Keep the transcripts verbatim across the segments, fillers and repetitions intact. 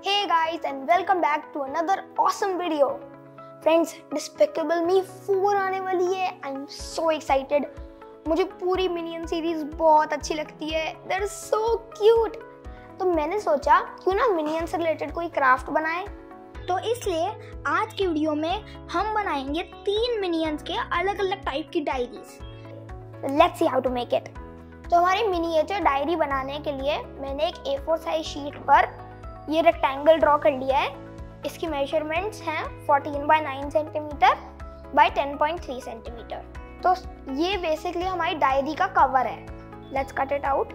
Hey guys and welcome back to another awesome video. Friends, Despicable Me four आने वाली है. I'm so excited. मुझे पूरी minion series बहुत अच्छी लगती है. They're so cute. तो मैंने सोचा क्यों ना मिनियन से रिलेटेड कोई क्राफ्ट बनाए. तो इसलिए आज की वीडियो में हम बनाएंगे तीन मिनियंस के अलग अलग टाइप की diaries. Let's see how to make it. तो हमारी मिनिएचर डायरी बनाने के लिए मैंने एक ए फोर साइज शीट पर ये रेक्टेंगल ड्रॉ कर लिया है. इसकी मेजरमेंट्स हैं fourteen by nine centimetre by ten point three centimetre. तो ये बेसिकली हमारी डायरी का कवर है. Let's cut it out.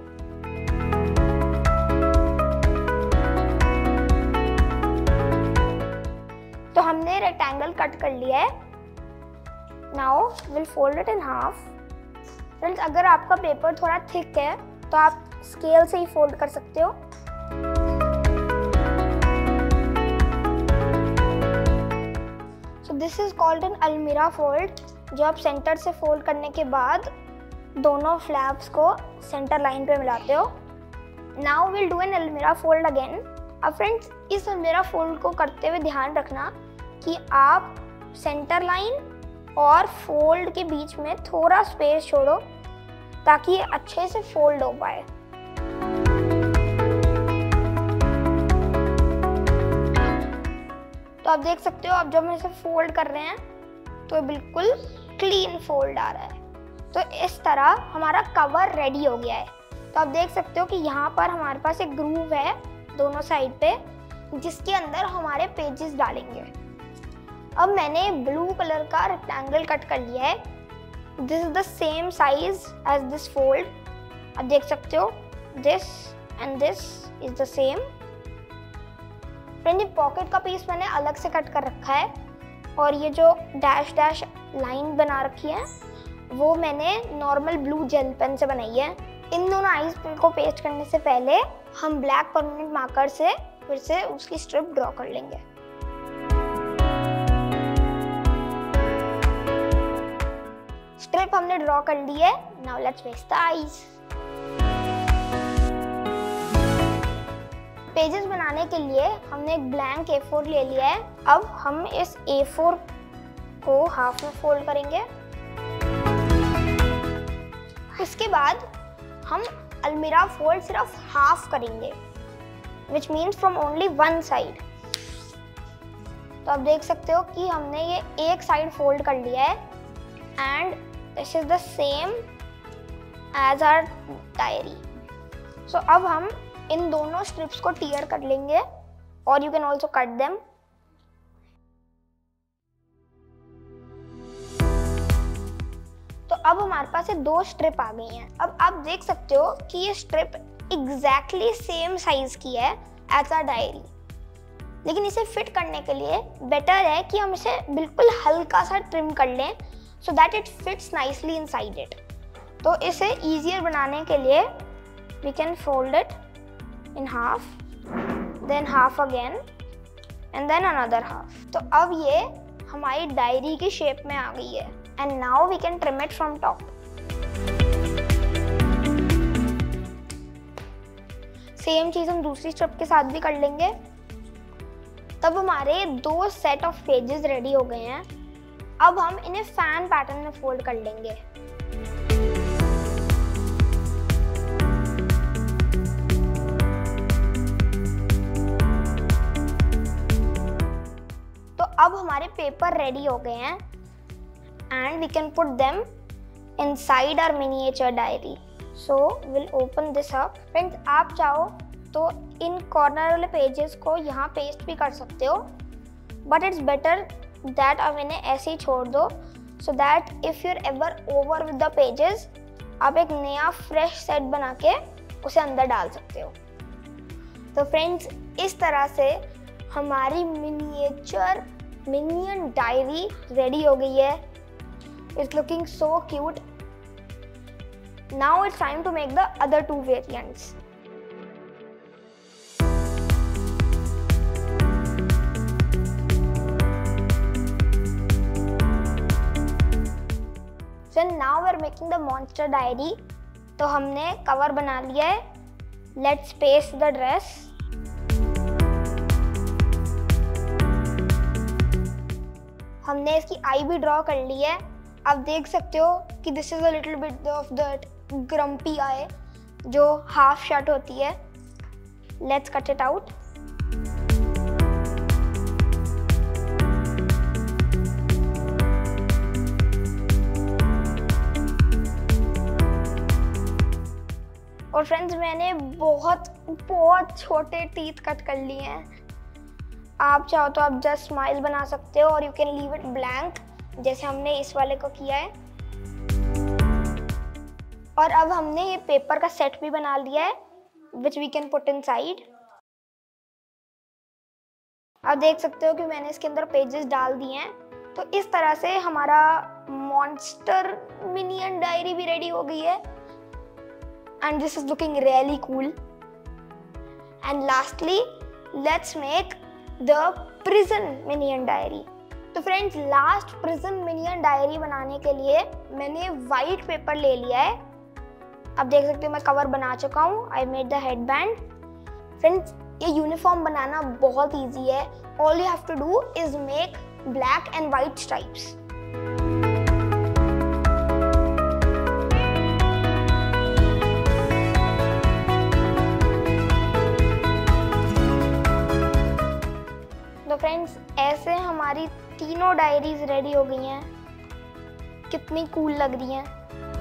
तो हमने रेक्टेंगल कट कर लिया है. Now will fold it in half. Friends, अगर आपका पेपर थोड़ा थिक है तो आप स्केल से ही फोल्ड कर सकते हो. So this is called an अलमीरा फोल्ड, जो आप सेंटर से फोल्ड करने के बाद दोनों फ्लैप्स को सेंटर लाइन पे मिलाते हो. नाउ विल डू एन अलमीरा फोल्ड अगेन. अब फ्रेंड्स, इस अलमीरा फोल्ड को करते हुए ध्यान रखना कि आप सेंटर लाइन और फोल्ड के बीच में थोड़ा स्पेस छोड़ो ताकि ये अच्छे से फोल्ड हो पाए. तो आप देख सकते हो, अब जब हम इसे फोल्ड कर रहे हैं तो बिल्कुल क्लीन फोल्ड आ रहा है. तो इस तरह हमारा कवर रेडी हो गया है. तो आप देख सकते हो कि यहाँ पर हमारे पास एक ग्रूव है दोनों साइड पे, जिसके अंदर हमारे पेजेस डालेंगे. अब मैंने ब्लू कलर का रेक्टेंगल कट कर लिया है. This is the same size as this fold. आप देख सकते हो this and this is the same. Friend, ये पॉकेट का पीस मैंने अलग से कट कर रखा है और ये जो डैश डैश लाइन बना रखी है वो मैंने नॉर्मल ब्लू जेल पेन से बनाई है. इन दोनों आईज को पेस्ट करने से पहले हम ब्लैक परमानेंट मार्कर से फिर से उसकी स्ट्रिप ड्रॉ कर लेंगे. स्ट्रिप हमने ड्रॉ कर ली है. Now let's paste the eyes. Pages बनाने के लिए हमने एक ब्लैंक ए फोर ले लिया है. अब हम इस ए फोर को हाफ में फोल्ड करेंगे. इसके बाद हम अलमीरा फोल्ड सिर्फ हाफ करेंगे, which means from only one side. तो आप देख सकते हो कि हमने ये एक साइड फोल्ड कर लिया है and this is the same as our diary. So अब हम इन दोनों स्ट्रिप्स को टीयर कर लेंगे और you can also cut them. तो अब हमारे पास ये दो स्ट्रिप आ गई हैं. अब आप देख सकते हो कि ये स्ट्रिप एग्जैक्टली सेम साइज की है एज आवर डायरी, लेकिन इसे फिट करने के लिए बेटर है कि हम इसे बिल्कुल हल्का सा ट्रिम कर लें so that it fits nicely inside it. तो इसे easier बनाने के लिए we can fold it in half, then half again and then another half. तो अब ये हमारी डायरी की शेप में आ गई है and now we can trim it from top. Same चीज़ हम दूसरी स्ट्रिप के साथ भी कर लेंगे. तब हमारे दो सेट ऑफ पेजेस रेडी हो गए हैं. अब हम इन्हें फैन पैटर्न में फोल्ड कर लेंगे. तो अब हमारे पेपर रेडी हो गए हैं and we can put them inside our miniature diary. So will open this up. Friends, आप चाहो तो इन कॉर्नर वाले पेजेस को यहाँ पेस्ट भी कर सकते हो, बट इट्स बेटर दैट आप इन्हें ऐसे ही छोड़ दो so that if you're ever over with the pages आप एक नया फ्रेश सेट बना के उसे अंदर डाल सकते हो. तो फ्रेंड्स, इस तरह से हमारी मिनिएचर मिनियन डायरी रेडी हो गई है. It's looking so cute. Now it's time to make the other two variants. So now we're making the monster diary. तो हमने कवर बना लिया है. Let's paste the dress. हमने इसकी आई भी ड्रॉ कर ली है। आप देख सकते हो कि this is a little bit of that grumpy eye जो हाफ शट होती है। Let's cut it out. और फ्रेंड्स मैंने बहुत बहुत छोटे टीथ कट कर लिए हैं। आप चाहो तो आप जस्ट स्माइल बना सकते हो और you can leave it blank जैसे हमने इस वाले को किया है। और अब हमने ये पेपर का सेट भी बना लिया है which we can put inside. आप देख सकते हो कि मैंने इसके अंदर पेजेस डाल दिए हैं। तो इस तरह से हमारा मॉन्स्टर मिनियन डायरी भी रेडी हो गई है and this is looking really cool. And lastly, let's make the prison minion diary. तो friends last prison minion diary बनाने के लिए मैंने वाइट पेपर ले लिया है। अब देख सकते हो मैं कवर बना चुका हूँ। I made the head band. Friends ये यूनिफॉर्म बनाना बहुत ईजी है। All you have to do is make black and white stripes. तो फ्रेंड्स ऐसे हमारी तीनों डायरीज रेडी हो गई हैं। कितनी कूल लग रही हैं।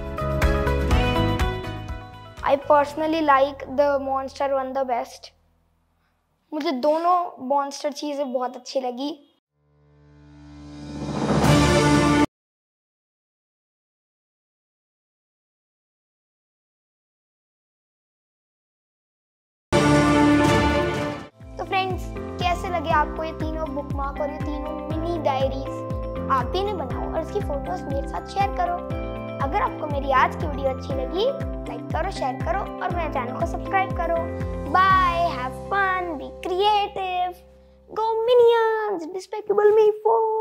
I personally like the monster one the best. मुझे दोनों मॉन्स्टर चीज़ें बहुत अच्छी लगी। तो फ्रेंड्स कैसे लगे आपको ये तीनों बुकमार्क और ये तीनों मिनी डायरीज? आप भी इन्हें बनाओ और इसकी फोटोज मेरे साथ शेयर करो। अगर आपको मेरी आज की वीडियो अच्छी लगी लाइक करो, शेयर करो और मेरे चैनल को सब्सक्राइब करो। Bye, have fun, be creative, go minions, despicable me four.